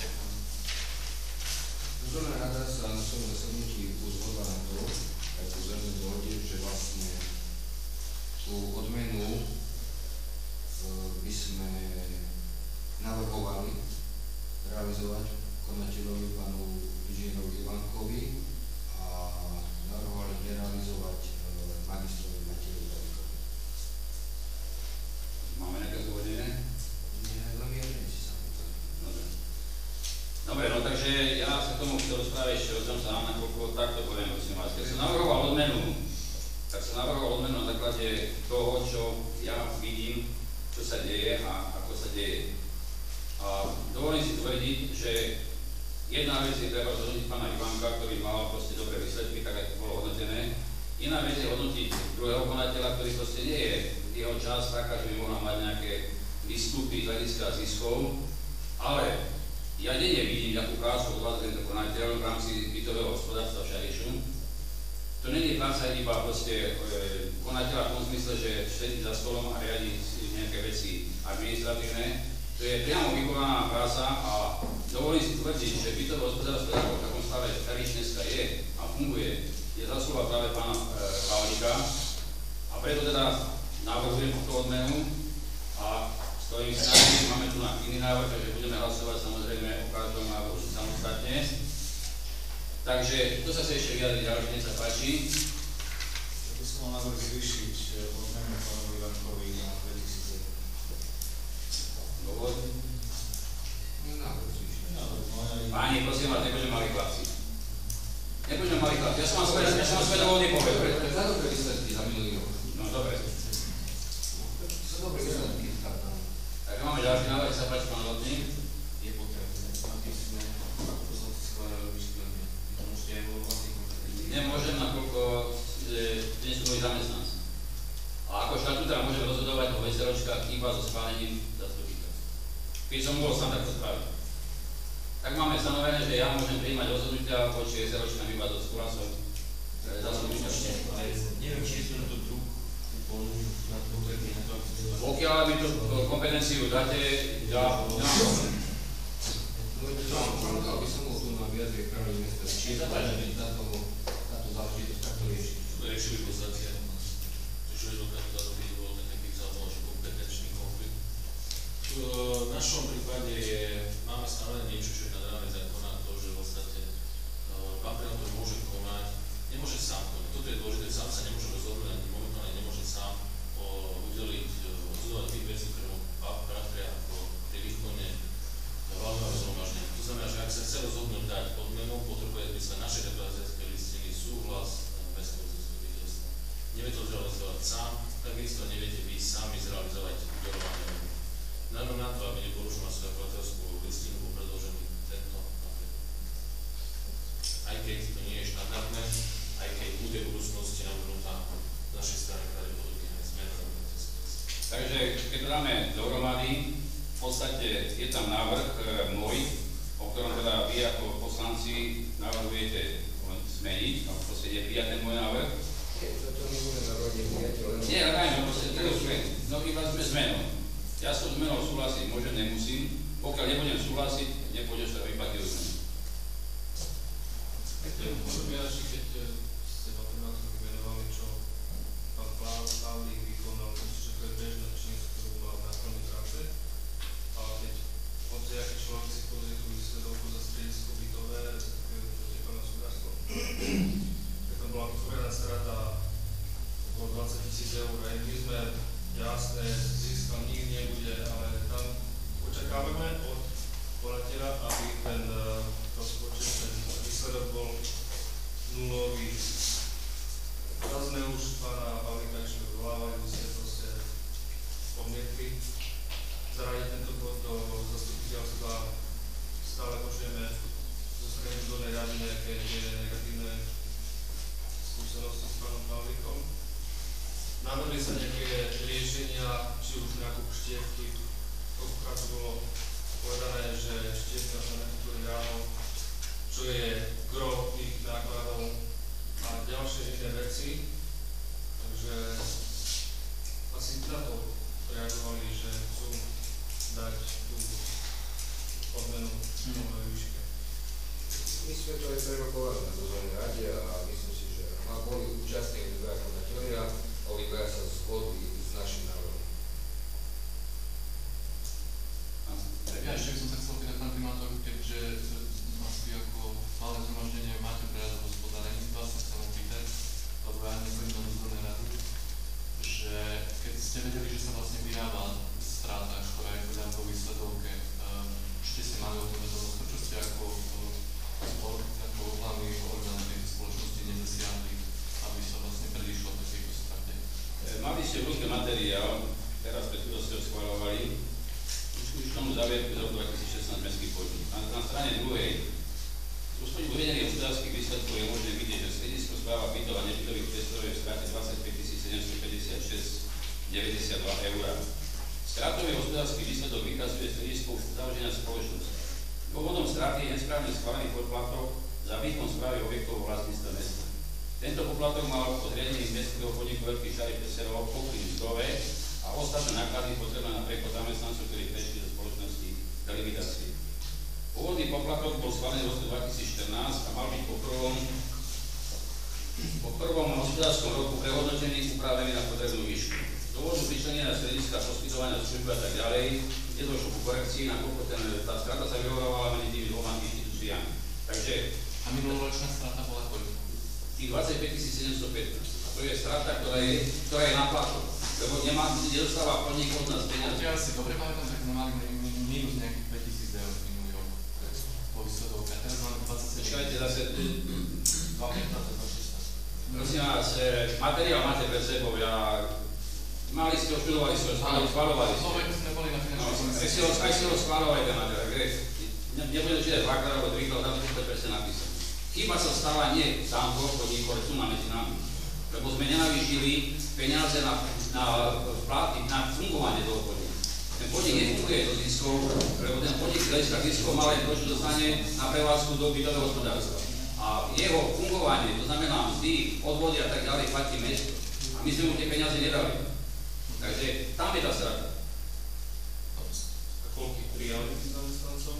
Dozorná rada sa na svojom zasadnutí pozvala na to, aj po zrejmej dohode, že vlastne tú odmenu by sme navrhovali realizovať konateľovi pánu inžinierovi Ivankovi a navrhovali nerealizovať magistrovi Matejovi Pavlíkovi. Máme nejaké zdôvodnenie? Nie, len vyjadrujte sa. Dobre, no takže ja sa k tomu chcel rozprávať ešte o tom sám, nakoľko takto poviem, prosím vás. Keď som navrhoval odmenu, tak som navrhoval odmenu na základe toho, čo ja vidím, čo sa deje a ako sa deje. A dovolím si tvrdiť, že jedna vec je treba zhodnotiť pána Ivanka, ktorý mal proste dobré výsledky, tak aj to bolo hodnotené. Iná vec je hodnotiť druhého konateľa, ktorý proste nie je jeho čas taká, že by mohla mať nejaké výstupy z hľadiska ziskov, ale ja nevidím, akú prácu odvádza tento konateľ v rámci bytového hospodárstva v Šarišu. To nie je práca iba proste konateľa v tom zmysle, že sedí za stolom a riadi nejaké veci administratívne. To je priamo vykonaná práca a dovolím si tvrdiť, že bytové hospodárstvo, v takom stave Šariš dneska je a funguje, je zaslúha práve pána Pavlíka a preto teda navrhujem túto odmenu a stojím si na tým, máme tu na iný návrh, takže budeme hlasovať samozrejme o každom návrhu samostatne. Takže kto sa chce ešte vyjadriť ďalšie, nech sa páči. Ja by som mal návrh zvýšiť odmenu pánovi Ivankovi na 2000 eur. Dôvod? Návrh zvýšiť. Páni, prosím vás, nebudem malý chlapci. Nebudem malý chlapci, ja som vám svoje dôvody povedal. Za dobré výsledky za minulý rok. No dobre. Sú dobré výsledky. Takže máme ďalší návrh, sa páči pán Lotník. Je potrebné, aby sme schválili vyškolenie. To môžete aj vo vlastných kompetenciách. Nemôžem, nakoľko nie sú moji zamestnanci. A ako štatutár môžem rozhodovať o VSROčkách iba so schválením zastupiteľstva. Keď som mohol sám takto spraviť. Tak máme stanovené, že ja môžem prijímať rozhodnutia voči VSROčkám iba so súhlasom zastupiteľstva. Neviem, či sú na to druhú úplnú na to konkrétne na to, pokiaľ mi to kompetenciu dáte, ja nemám problém. Pokiaľ by som bol tu na vyjadrie kráľový mesta, či je táto záležitosť takto riešiť? Riešili v podstate, že dokážu zarobiť bol nejaký záležitý kompetenčný konflikt. V našom prípade máme stanovené niečo, čo je nad rámec zákona, to, že v podstate pán primátor môže konať, nemôže sám konať. Toto je dôležité, sám sa nemôže rozhodnúť, ani momentálne nemôže sám udeliť rozhodovať tých vecí, ktoré mu patria ako pri výkone hlavného zhromaždenia. To znamená, že ak sa chce rozhodnúť dať odmenu, potrebuje zmysle naše reprezentácické listiny súhlas mestského zastupiteľstva. Nevie to zrealizovať sám, takisto neviete vy sami Takže keď to dáme dohromady, v podstate je tam návrh môj, o ktorom teda vy ako poslanci navrhujete zmeniť, a v podstate je prijatý môj návrh. Nie, dajme, proste no iba sme zmenou. Ja s tou zmenou súhlasiť môžem, nemusím. Pokiaľ nebudem súhlasiť, nepôjdeš sa vyplatiť do zmenu. Môžem ja ešte, keď ste matematiku vymenovali, čo pán Pavlík vykonal, myslím, že to je bežná činnosť, ktorú mal na plný práce. Ale keď nejaký človek si pozrie tú výsledovku za stredisko bytové, respektíve pána súdarstvo, tak tam bola vytvorená strata okolo 20 000 eur. Aj my sme jasné, zisk tam nikdy nebude, ale tam očakávame od volateľa, aby ten rozpočet, ten výsledok bol nulový. Teraz sme už pána Pavlíka ešte odvolávali, my ste proste odmietli zaradiť tento bod do zastupiteľstva. Stále počujeme zo strany dolnej rady nejaké negatívne skúsenosti s pánom Pavlíkom. Navrhli sa nejaké riešenia, či už nákup štievky. Koľkokrát to bolo povedané, že štievka sa nakúpili ráno, čo je gro tých nákladov a ďalšie iné veci. Takže asi na to reagovali, že chcú dať tú odmenu v novej výške. My sme to aj prerokovali na dozornej rade a myslím si, že boli účastní dvaja konateľia, obidvaja sa zhodli s našim návrhom. Ja ešte by som sa chcel opýtať, pán primátor, keďže asi ako malé zhromaždenie máte prehľad o hospodárení, vás sa chcem opýtať, lebo ja nechodím na dozornej rady, že keď ste vedeli, že sa vlastne vyrába strata, ktorá je podľa vo výsledovke, či ste mali o tom vedomosť, čo ste ako hlavný orgán tejto spoločnosti nezasiahli, aby sa vlastne predišlo takejto strate? Mali ste v ruke materiál, teraz pred chvíľou ste ho schváľovali, už tomu záverku z roku 2016 mestský podnik. Na strane druhej, z uvedených hospodárskych výsledkov je možné vidieť, že stredisko správa bytov a nebytových priestorov je v strate 25 756,92 eur. Stratový hospodársky výsledok vykazuje stredisko už založenia spoločnosti. Dôvodom straty je nesprávne schválený poplatok za výkon správy objektov vlastníctva mesta. Tento poplatok mal po zriadení mestského podniku Veľký Šary Peserov pokryť mzdové a ostatné náklady potrebné na prechod zamestnancov, ktorí prešli do spoločnosti delimitácie. Pôvodný poplatok bol schválený v roku 2014 a mal byť po prvom hospodárskom roku prehodnotený, upravený na potrebnú výšku. Z dôvodu pričlenenia strediska, poskytovania služby a tak ďalej nedošlo ku korekcii, nakoľko tá strata sa vyhovávala medzi tými dvoma inštitúciami. Takže a minuloročná strata bola koľko? Tých 25 715. A to je strata, ktorá je na platu. Lebo nedostáva podnik od nás peniaze. Ja si dobre pamätám, že sme mali minus nejakých 5000 eur minulý rok po výsledovke. A teraz máme 27. Počkajte zase 2,15. Prosím vás, materiál máte pred sebou, mali ste ho, študovali ste ho, schváľovali ste. Aj si ho schváľovali ten materiál, nebudem čítať dvakrát, alebo trikrát, tam to presne napísané. Chyba sa stala nie tam v podniku, ale tu medzi nami. Lebo sme nenavýšili peniaze na platy, na fungovanie toho podniku. Ten podnik nefunguje do ziskov, lebo ten podnik hľadiska ziskov mal len to, čo dostane na prevádzku do bytového hospodárstva. A jeho fungovanie, to znamená mzdy, odvody a tak ďalej, platí mesto. A my sme mu tie peniaze nedali. Takže tam je tá strata. A koľkých prijali zamestnancov?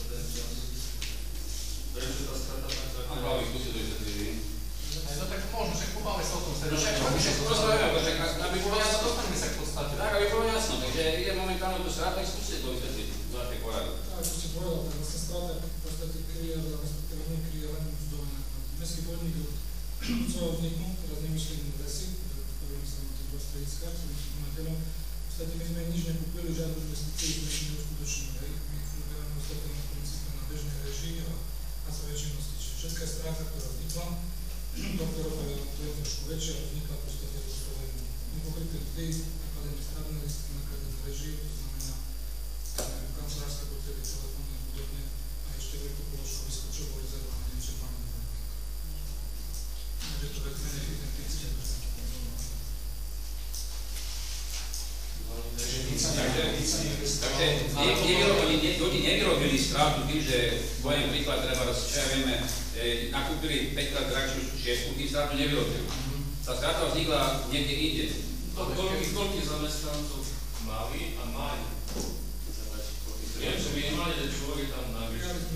Prečo tá strata tak? Hlavne, skúsi to vysvetliť. No tak môžeme, však pobáme sa o tom stredne. Aby bolo jasno. Dostaneme sa k podstate. Tak, aby bolo jasno. Takže je momentálne to strata, skúste to vysvetliť. Zváte poradu. Tak, ako ste povedal, tak vlastne strata v podstate kryje, respektíve nekryje len mzdové náklady. Mestský podnik od svojho vzniku, teraz nemyslím lesy, ktorým sa na tie dva strediska, ktorým sú konateľom, v podstate my sme nič nekúpili, žiadnu investíciu sme ich neuskutočnili. My fungujeme ostatné na princípe na bežnej režii a na svojej činnosti. Čiže všetká strata, ktorá vznikla, tohto roka je trošku väčšia, vznikla v podstate do svojej nepokryté mzdy, nakladené stradné listy, nakladené režii, to znamená kancelárske potreby, telefóny a podobne a ešte veľkú položku vyskočovú rezervované nečerpané. Takže to vec menej identické. Oni nevyrobili stratu tým, že poviem príklad, treba, čo ja vieme, nakúpili 5-krát drahšiu šesku, tým stratu nevyrobili. Tá strata vznikla niekde inde. Koľkých zamestnancov mali a majú? Viem, že minimálne ten človek tam navýšil.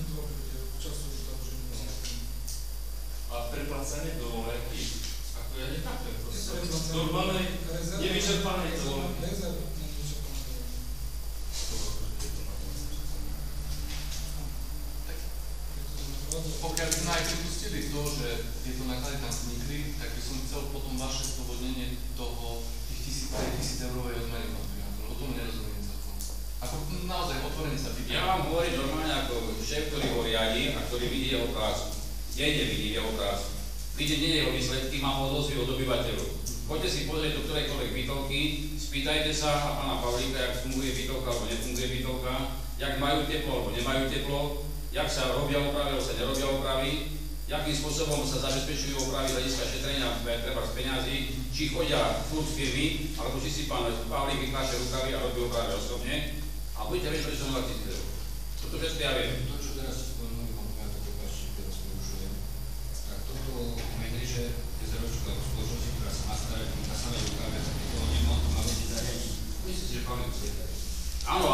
A preplácanie dovolenky, ako ja nechápem, to sú normálne nevyčerpané dovolenky. Pokiaľ by sme aj pripustili to, že tieto náklady tam vznikli, tak by som chcel potom vaše zdôvodnenie tých 1000 eurovej odmeny, lebo tomu nerozumiem celkom. Ako naozaj otvorene sa pýtam. Ja vám hovorím normálne ako šéf, ktorý ho riadi a ktorý vidí jeho prácu. Kde vidí jeho prácu. Vidíte nie jeho výsledky, mám odozvy od obyvateľov. Poďte si pozrieť do ktorejkoľvek bytovky, spýtajte sa a pána Pavlíka, jak funguje bytovka alebo nefunguje bytovka, jak majú teplo alebo nemajú teplo, jak sa robia opravy alebo sa nerobia opravy, jakým spôsobom sa zabezpečujú opravy z hľadiska šetrenia treba z peňazí, či chodia furt firmy, alebo či si pán Pavlík vytlače rukavy a robí opravy osobne. A budete vedieť, prečo som mal 1000 eur. Toto všetko ja viem. To, čo teraz spomenuli, ja to prepáčte, teraz prerušujem. Tak toto manažer rezervočka spoločnosti, ktorá sa má starať na samé rukave, tak to nemal to má vedieť zariadiť. Myslíte, že Pavel chce tak? Áno,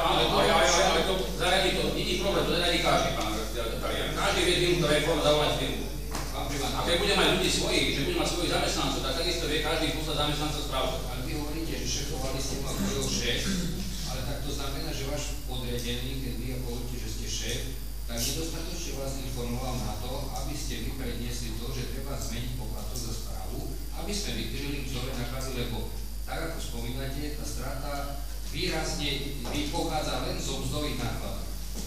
ale to zariadi to, nie je problém, to zariadi každý, pán Talian. Každý vie firmu, ktorá je forma zavolať firmu. A keď bude mať ľudí svojich, že bude mať svojich zamestnancov, tak takisto vie každý poslať zamestnanca správca. Ale vy hovoríte, že šefovali ste ma ako šéf, ale tak to znamená, že váš podriadený, keď vy hovoríte, že ste šéf, tak nedostatočne vás informoval na to, aby ste vy predniesli to, že treba zmeniť poplatok za správu, aby sme vykryli vzore náklady, lebo tak ako spomínate, tá strata výrazne pochádza len zo mzdových nákladov.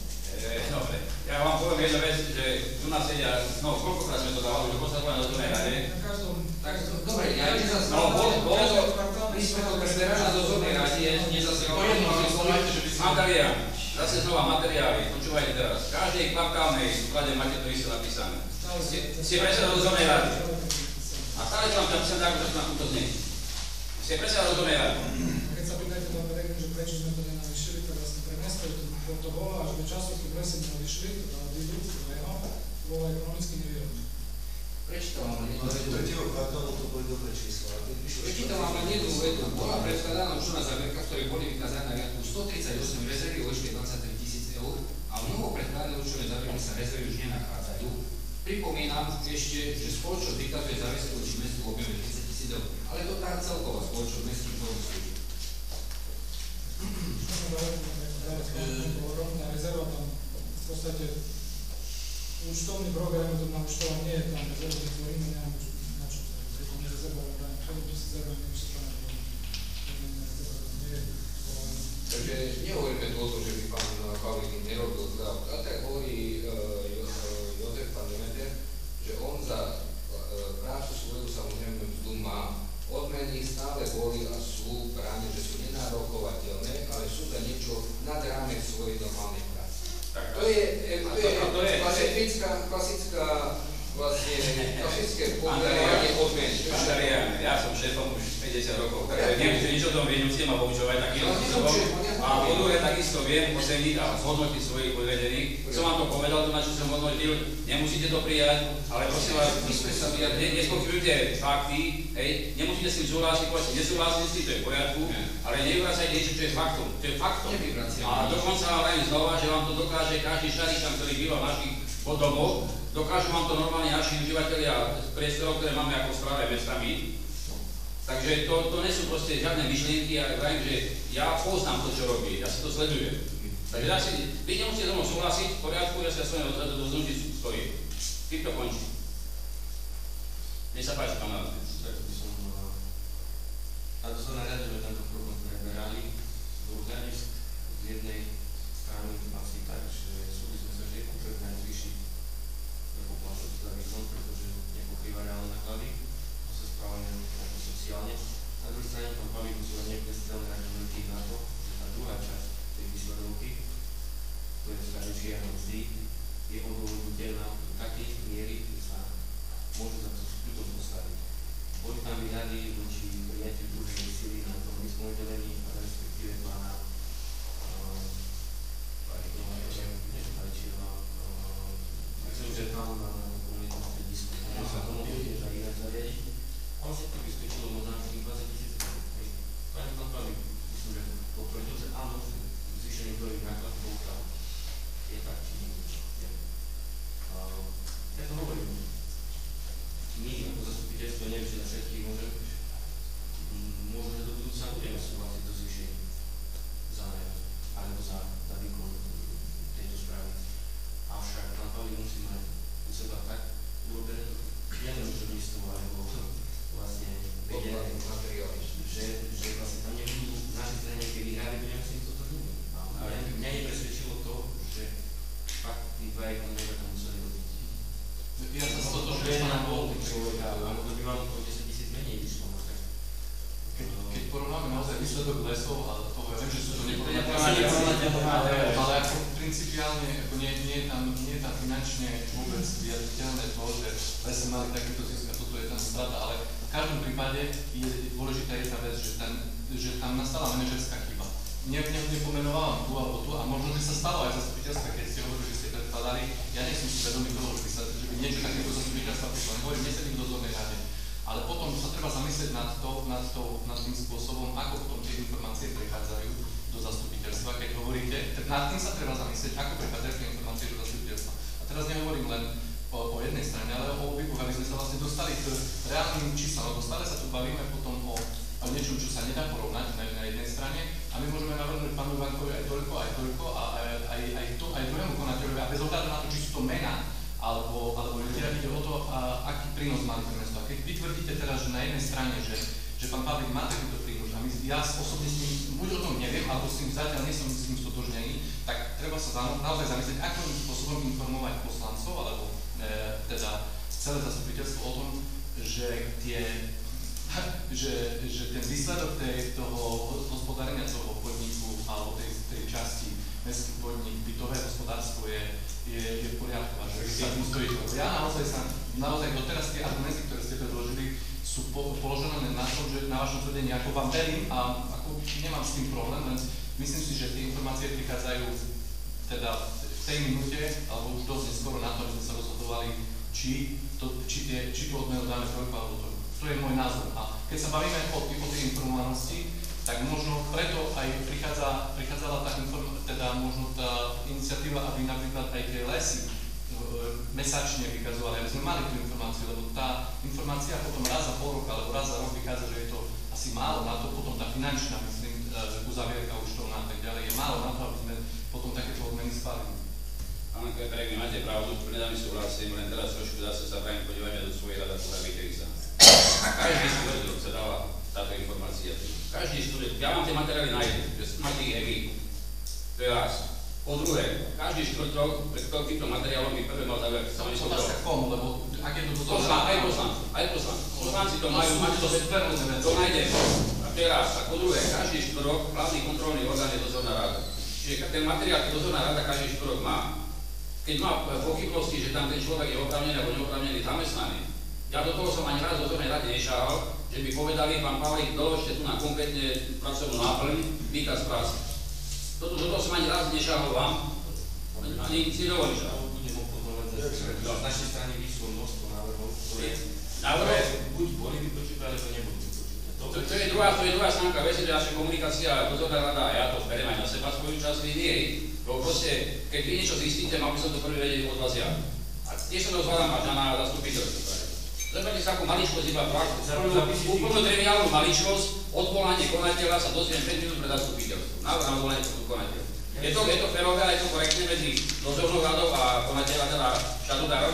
Dobre, ja vám poviem jednu vec, že tu nás sedia, no koľkokrát sme to dávali, že posledná do druhej rade. Dobre, ja nezastávam, my sme to preberali na dozornej rade, nezastávam. Materiál, zase znova materiály, počúvajte teraz. V každej kvartálnej súklade máte to isté napísané. Ste predseda dozornej rady. A stále to vám napísané tak, že to na túto znie. Ste predseda dozornej rady. Keď sa pýtajte do verejne, že prečo sme to nenavýšili, tak vlastne pre miesto to bolo, až do času, keď presne nenavýšili, teda od výzvu, bolo ekonomicky nevýhodné. Prečítam vám len jednu vedu. Tretieho kvartálu to boli dobré čísla. Prečítam vám len jednu vedu. Bola predkladaná účtovná záverka, v ktorej boli vykázané na riadku 138 rezervy o výške 23 000 eur a mnoho predkladané účtovné záverky sa rezervy už nenachádzajú. Pripomínam ešte, že spoločnosť diktátuje záväzky voči mestu v objeme 30 000 eur, ale to tá celková spoločnosť mestských slúži. Rovná rezerva tam v podstate účtovný program, to na účtovanie nie je tam rezerva, vytvoríme, nemám na čo sa je to rezerva, ale to si rezerva nevyšetlené, Takže nehovoríme to o tom, že by pán Pavlík nerobil zle, a tak hovorí Jozef pán Demeter, že on za prácu svoju samozrejme mzdu má. Odmeny stále boli a sú práve, že sú nenárokovateľné, ale sú za niečo nad rámec svojej normálnej práce. To je klasické pomeranie odmeny. Ja som šéfom už 50 rokov, takže neviem, nič o tom viem, musím ma poučovať takým spôsobom. A po druhé takisto viem oceniť a zhodnotiť svojich podriadených. Som vám to povedal, to na čo som hodnotil, nemusíte to prijať, ale prosím vás, nespochybujte fakty, hej, nemusíte s tým súhlasiť, povedzte, nesúhlasím s tým, to je v poriadku, ale nevyvracajte niečo, čo je faktom. To je faktom. A dokonca vám vrajím znova, že vám to dokáže každý šaričan, ktorý býva v našich domoch, dokážu vám to normálne naši užívateľia priestorov, ktoré máme ako správe mestami. Takže to nie sú proste žiadne myšlienky a vrajím, že ja poznám to, čo robí, ja si to sledujem. Takže vy nemusíte so mnou súhlasiť, v poriadku, ja si ja svojom rozhodnutí stojím. Tým to končí. Nech sa páči, pán Národný. A to sa nariadí, že tento problém preberali z dvoch hľadisk. Z jednej strany asi tak, že súvisíme sa, že je potrebné zvýšiť poplatok za výkon, pretože nepokrýva reálne náklady a sa správame nejako sociálne. Na druhej strane pán Pavlík musí mať neprestrelné argumenty na to, že tá druhá časť tej výsledovky, to je starejšie a mzdy, je odôvodniteľná do takej miery, že sa môže za to skutočne postaviť. Boli tam výhrady voči prijatiu druhej sily na ekonomickom oddelení výsledok lesov, ale toho ja viem, že sú to ale ako principiálne ako nie je tam finančne vôbec vyjadriteľné to, že lesy mali takýto zisk a toto je tam strata, ale v každom prípade je dôležitá jedna vec, že tam nastala manažerská chyba. Nepomenovávam tu alebo tu a možno, že sa stalo aj zastupiteľstva, keď ste hovorili, že ste predkladali, ja nie som si vedomý toho, že by niečo takéto zastupiteľstva prišlo, len hovorím, nesedím v dozornej rade. Ale potom sa treba zamyslieť nad tým spôsobom, ako potom tie informácie prechádzajú do zastupiteľstva. Keď hovoríte, nad tým sa treba zamyslieť, ako prechádzajú tie informácie do zastupiteľstva. A teraz nehovorím len o jednej strane, ale o obidvoch, aby sme sa vlastne dostali k reálnym číslam, lebo stále sa tu bavíme potom o niečom, čo sa nedá porovnať na jednej strane a my môžeme navrhnúť pánu Ivankovi aj toľko a aj druhému konateľovi a bez ohľadu na to, či sú to mená alebo ľudia, ide o to, aký prínos mali pre mesto. A keď vy tvrdíte teraz, že na jednej strane, že pán Pavlík má takýto prínos a ja osobne s ním buď o tom neviem, alebo s tým zatiaľ nie som s ním stotožnený, tak treba sa naozaj zamyslieť, akým spôsobom informovať poslancov alebo teda celé zastupiteľstvo o tom, že ten výsledok toho hospodárenia toho podniku alebo tej časti mestský podnik, bytové hospodárstvo je v poriadku a že sa tým stojí. Ja naozaj doteraz tie argumenty, ktoré ste predložili, sú položené na tom, že na vašom tvrdení, ako vám verím a ako nemám s tým problém, len myslím si, že tie informácie prichádzajú teda v tej minúte, alebo už dosť neskoro na to, aby sme sa rozhodovali, či tú odmenu dáme toľko alebo toľko. To je môj názor. A keď sa bavíme o tej informovanosti, tak možno preto aj prichádzala tá možno tá iniciatíva, aby napríklad aj tie lesy mesačne vykazovali, aby sme mali tú informáciu, lebo tá informácia potom raz za pol roka alebo raz za rok vychádza, že je to asi málo na to, potom tá finančná, myslím, uzavierka účtovná a tak ďalej, je málo na to, aby sme potom takéto odmeny schválili. Áno, Peregni, máte pravdu, predám súhlasím, len teraz trošku zase sa prajem podívajme do svojej rada podavíte sa. Každý študent sa dáva táto informácia. Každý študent, ja vám tie materiály nájdem, že máte ich aj vy. To je raz. Po druhé, každý štvrtok pred týmto materiálom by prvé mal zaujať. Otázka komu, lebo ak je to aj poslanci. Poslanci to majú, máte to to nájdem. A to je raz. A po druhé, každý štvrtok hlavný kontrolný orgán je dozorná rada. Čiže ten materiál, dozorná rada každý štvrtok má. Keď má pochybnosti, že tam ten človek je oprávnený alebo neoprávnený zamestnaný, ja do toho som ani raz do dozornej rade nešahal, že by povedali, pán Pavlík, doložte tu na konkrétne pracovnú náplň, výkaz práce. Do toho som ani raz nešahol vám, ani si nedovolím šahol. Budem oponovať z našej strany vyšlo množstvo návrhov, ktoré buď boli vypočuté, alebo neboli vypočuté. To je druhá stránka veci, že naša komunikácia, dozorná rada, a ja to beriem aj na seba svoju časť línie, lebo proste, keď vy niečo zistíte, mal by som to prvý vedieť od vás ja. A tiež sa to zvládam až na zastupiteľstvo. Zoberte sa ako maličkosť, iba úplnú triviálnu maličkosť, odvolanie konateľa sa dozviem 5 minút pred zastupiteľstvom. Návrh na odvolanie konateľa. Je to férové a je to korektné medzi dozornou radou a konateľa, teda štatutárov?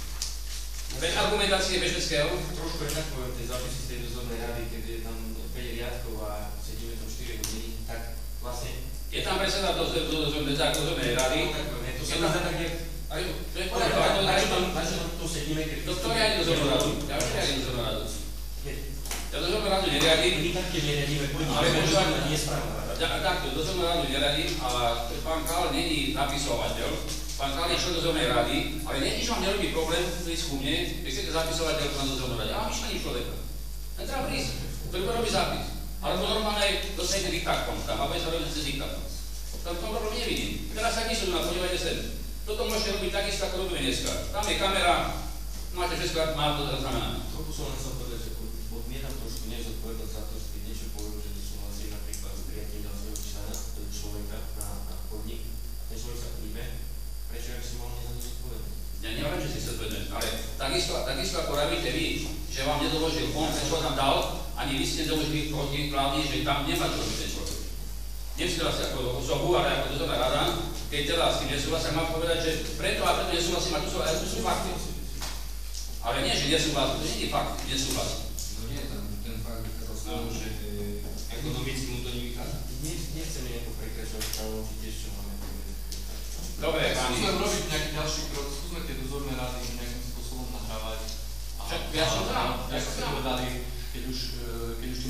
Bez argumentácie bežeckého? Trošku inak poviem, tie zápisy z tej dozornej rady, keď je tam 5 riadkov a sedíme tam 4 hodiny, tak vlastne... Je tam predseda dozornej rady. To sa dá tak nejak... To je poriadku, na čo tam tu sedíme, keď... To riadi dozornú radu. Ja už neriadím dozornú radu. Ja dozornú radu neriadím. My taktiež neriadíme, poďme, nie je správna rada. Takto, dozornú radu neradím a pán Kál není napisovateľ. Pán Kál je člen dozornej rady, ale nič vám nerobí problém prísť ku mne, keď chcete zapisovateľku na dozornú rade. Ja mám myšlení človeka. Len treba prísť, ktorý robí zápis. Alebo normálne dostanete diktátom tam, aby sa robili cez diktátom. Tam tom problém nevidím. Teraz sa niečo na podívajte sem. Toto môžete robiť takisto, ako robíme dneska. Tam je kamera, máte všetko, má to zaznamenané. Trochu som len chcel povedať, že odmietam trošku nezodpovednosť za to, že keď niečo poviem, že nesúhlasím napríklad s prijatím ďalšieho člena, toho človeka na podnik, a ten človek sa príjme, prečo ja by som mal za to zodpovednosť? Ja neviem, že si sa zodpovednosť, ale takisto ako robíte vy, že vám nedoložil on, ten čo tam dal, ani vy ste nedoložili protiklady, že tam nemá čo robiť ten človek. Nesúhlasí ako osobu, ale ako dozorná rada. Keď teda s tým nesúhlasím, mám povedať, že preto a preto nesúhlasím, a tu sú fakty. Ale nie, že nesúhlasím, to nie je fakt, nesúhlasím. No nie, ten fakt rozhodol, že ekonomicky mu to nevychádza. Nechceme nejako prekračovať právomoci, tiež čo máme povedať. Dobre, páni. Skúsme urobiť nejaký ďalší krok, skúsme tie dozorné rady nejakým spôsobom nahrávať. Ja som tam. Ako ste povedali, keď už tým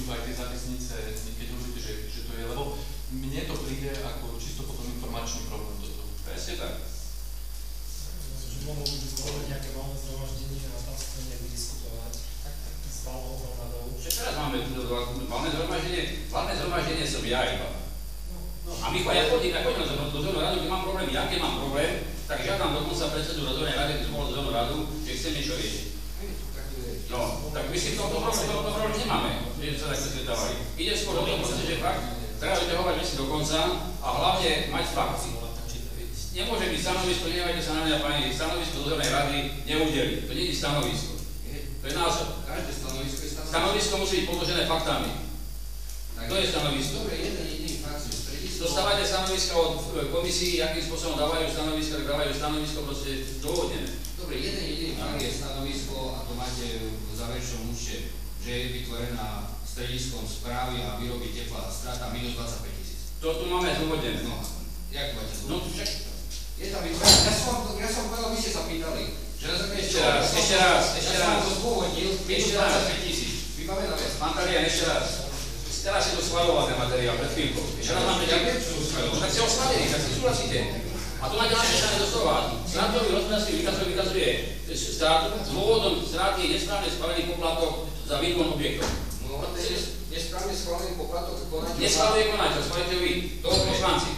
sú aj tie zápisnice, keď hovoríte, že to je, lebo mne to príde ako čisto potom informačný problém toto. Presne tak. Že mohlo byť zvolené nejaké malé zhromaždenie a tam sa to nejak diskutovať s valnou hromadou. Čo teraz máme valné zhromaždenie som ja iba. A my ja chodím na dozornú radu, keď mám problém, ja keď mám problém, tak žiadam dokonca predsedu rozhodnej rady, keď bol dozornú radu, že chcem niečo riešiť. No, tak my si to problém nemáme, že sa takto stretávali. Ide skôr o tom, že fakt treba vyťahovať veci do konca a hlavne mať fakty. Nemôže byť stanovisko, nevajte sa na mňa, pani, stanovisko dozornej rady neudeli. To nie je stanovisko. To je názor. Každé stanovisko je stanovisko. Stanovisko musí byť podložené faktami. To je stanovisko. Dobre, jeden fakt, že stredisko... Dostávate stanoviska od komisí, akým spôsobom dávajú stanoviska, tak dávajú stanovisko proste dôvodnené. Dobre, jeden fakt je stanovisko a to máte v záverečnom účte, že je vytvorená strediskom správy a výroby tepla strata minus 25 000. To tu máme zdôvodnené. No, jak máte zdôvodnené? No však... Je tam vytvorené, ja som povedal, vy ste sa pýtali, že na základe Ešte raz. Ja som to zdôvodnil, minus 25 000. Vybavená vec. Pán Talian, ešte raz. Teraz je to schvaľované materiál pred chvíľkou. Ešte raz máme tak si ho schválili, tak si súhlasíte. A tu máte napísané doslova. Stratový hospodársky vykazuje dôvodom straty je nesprávne schválený poplatok za výkon objektov. No, nesprávne schválený poplatok konateľ. Neschváluje konateľ, schválite vy. To poslanci.